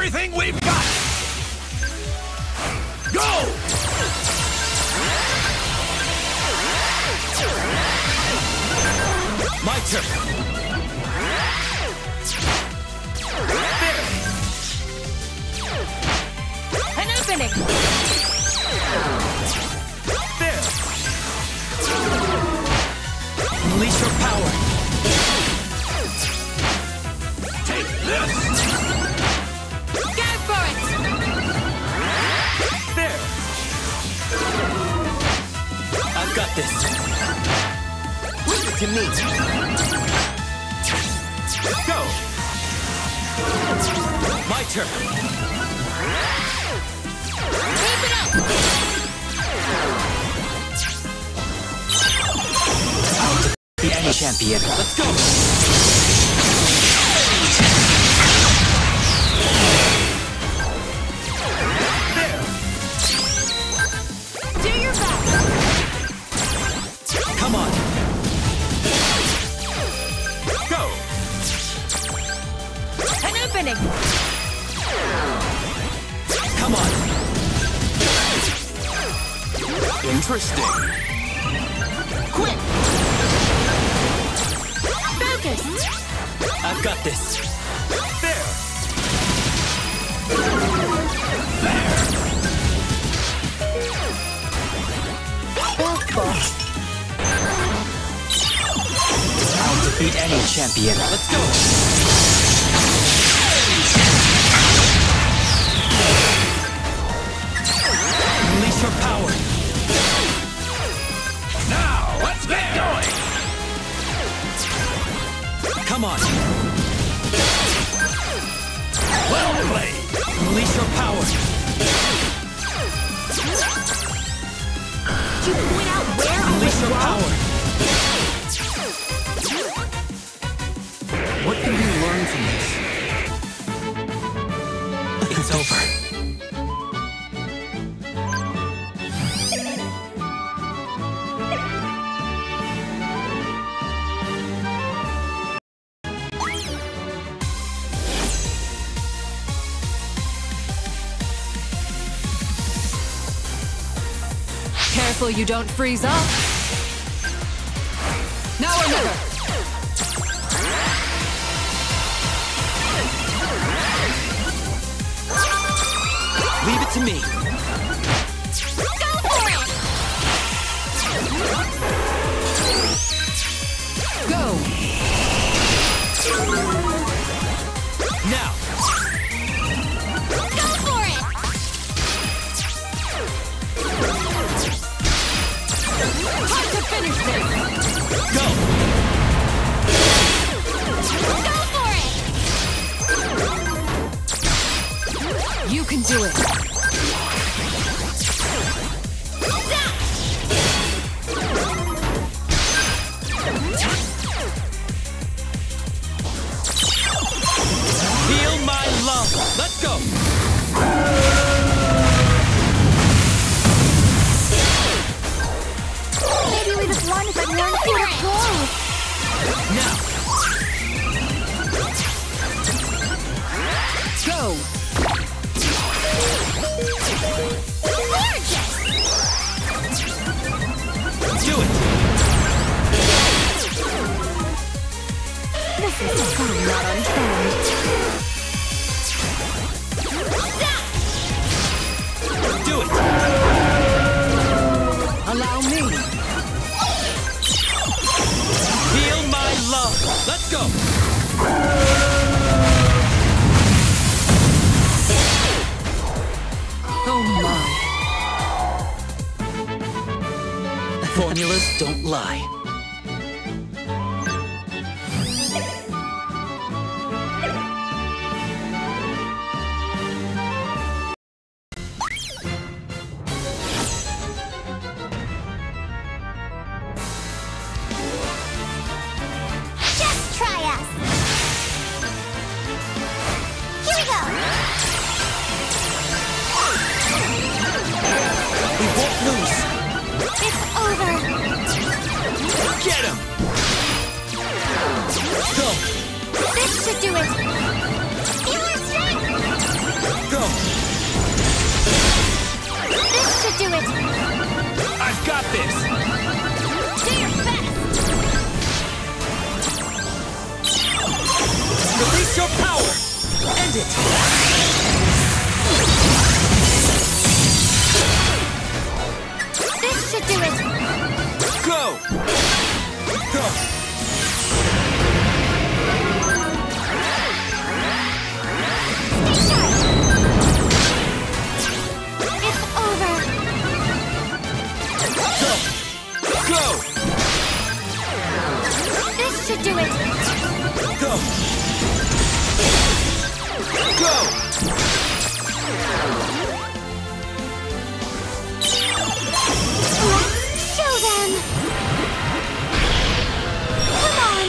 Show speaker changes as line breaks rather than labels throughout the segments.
everything we've got! Go! My turn! There!
An opening!
There! Unleash your power! Take this!
Go for it!
There! I've got this! Leave it to me! Go! My turn!
Keep it up!
The Anni Champion. Let's go! There!
Do your best!
Come on! Go!
An opening!
Come on! Interesting!
Quick! Focus!
I've got this! There! There! I'll defeat any champion. Let's go! Unleash your power! Now, let's get going! Come on! Well played! Unleash your power!
To point out where I
Unleash
was
your
wrong?
power! What can we learn from this? It's over.
Careful you don't freeze up. Now or never.
Leave it to me.
Go for it! Go!
Now!
Go for it! Hard to finish this!
Go!
Go for it! You can do it!
Feel my love! Let's go!
Maybe we just won if I learned how to go!
Now!
Go! Gorgeous!
Do it!
This is so not on trend.
Do it!
Allow me.
Feel my love! Let's go!
Oh my.
Formulas don't lie.
Just try us. Here we go.
We won't lose!
It's over.
Get him! Go!
This should do it. Feel our strength. it!
I've got this!
Do your best!
Release your power! End it!
This should do it!
Go! Go!
Stay sharp! It's over!
Go! Go!
This should do it!
Go! Go!
Let's show them! Come on!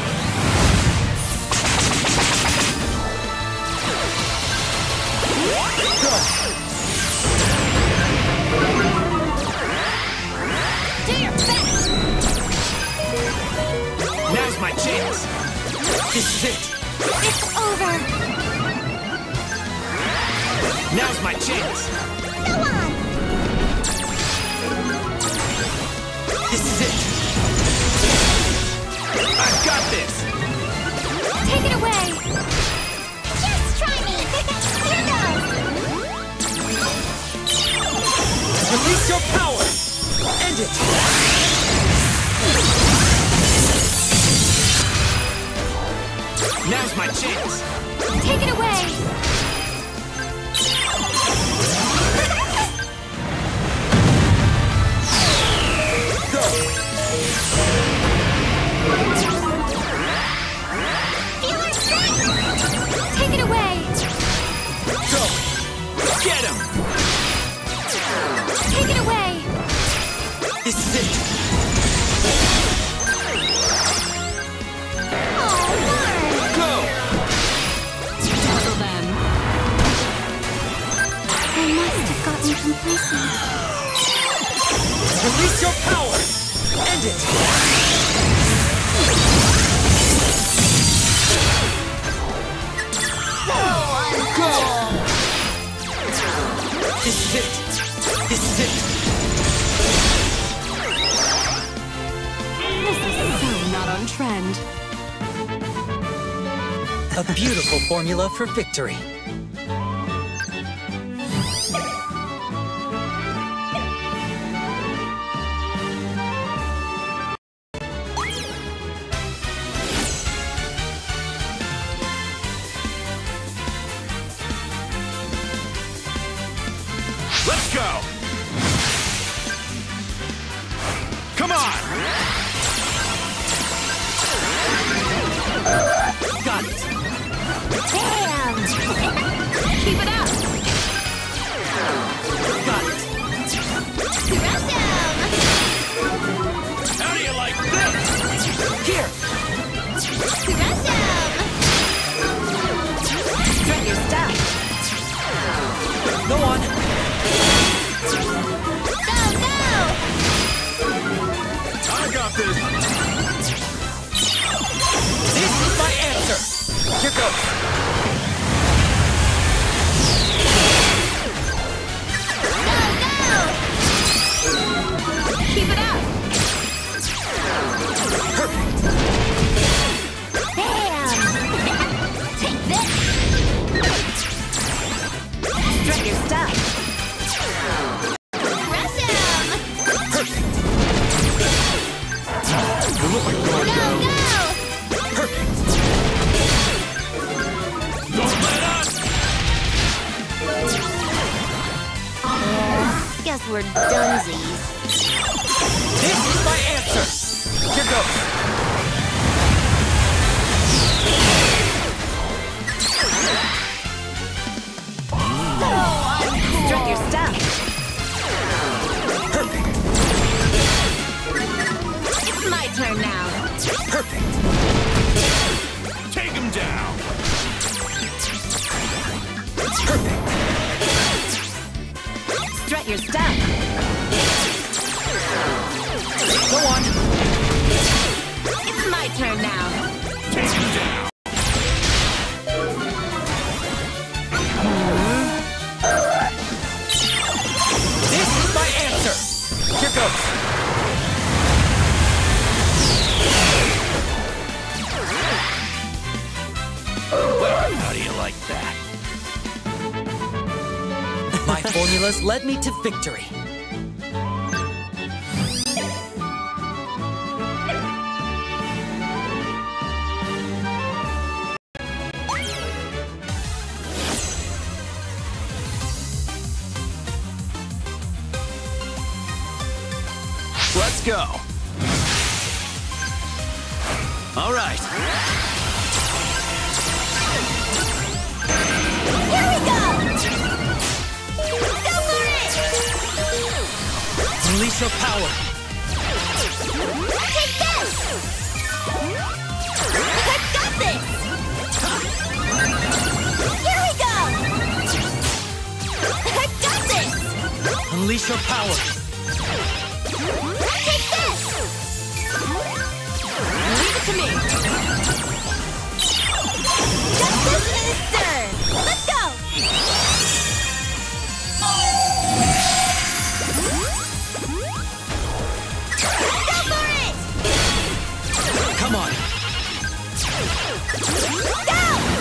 Go!
Do your best!
Now's my chance! This is it!
It's over!
Now's my chance!
Go on!
This is it! I've got this!
Take it away! Just try me! Here goes!
Release your power! End it! Now's my chance!
Take it away!
Go!
Feel our strength! Take it away!
Go! Get him!
Take it away!
This is it!
Oh, darn!
Go!
Dazzle them! I must have gotten complacent.
Release your power! End it!
So uncool!
This is it! This is it!
This is so not on trend.
A beautiful formula for victory.
Let's go! Come on!
Got it!
Damn! Keep it up!
Got it!
Crush him!
How do you like this?
Here!
Crush him! Strut your stuff!
Go on!
Go, go!
I got this!
This is my answer! Here goes!
Go, go! Keep it up!
Perfect!
Bam! Take this! Strut your stuff! Crush him!
Perfect!
You look like
Go,
going down.
go!
Perfect!
Don't let up!
Guess we're dunsies.
This is my answer! Here goes!
Strut your stuff.
Perfect!
It's my turn now.
Perfect!
Take him down!
Perfect!
Strut your stuff.
Go on!
It's my turn now.
Take him down!
formulas led me to victory.
Let's go. All right.
Here we go! Go for it!
Unleash your power.
Take this! I've got this! Here we go! I've got this!
Unleash your power.
Take this! Leave it to me! Justice is served! Let's go! Go for it!
Come on.
Go!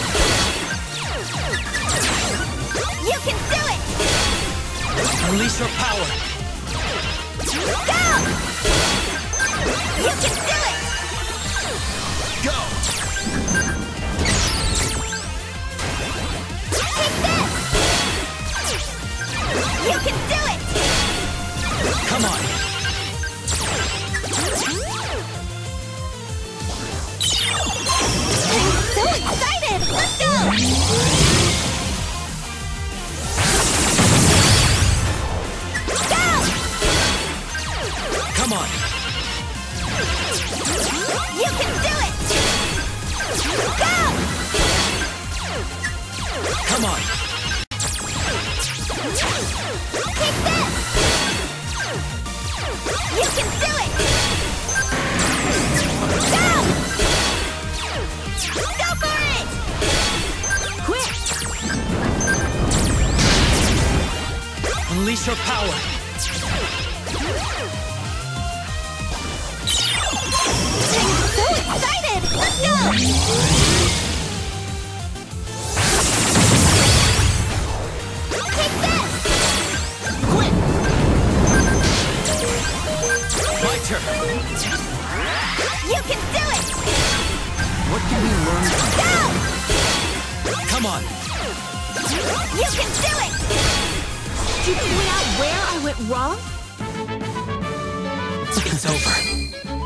You can do it!
Unleash your power.
Go! You can do it!
Go.
Take this! You can do it!
Come on.
I'm so excited! Let's go! Go!
Come on.
You can do it! Go!
Come on.
Take this! You can do it! Go! Go for it! Quick!
Unleash your power.
I'm so excited! Let's go! Take this!
Quick. My turn.
You can do it!
What can we learn?
Go!
Come on.
You can do it! Did you point out where I went wrong?
It's over.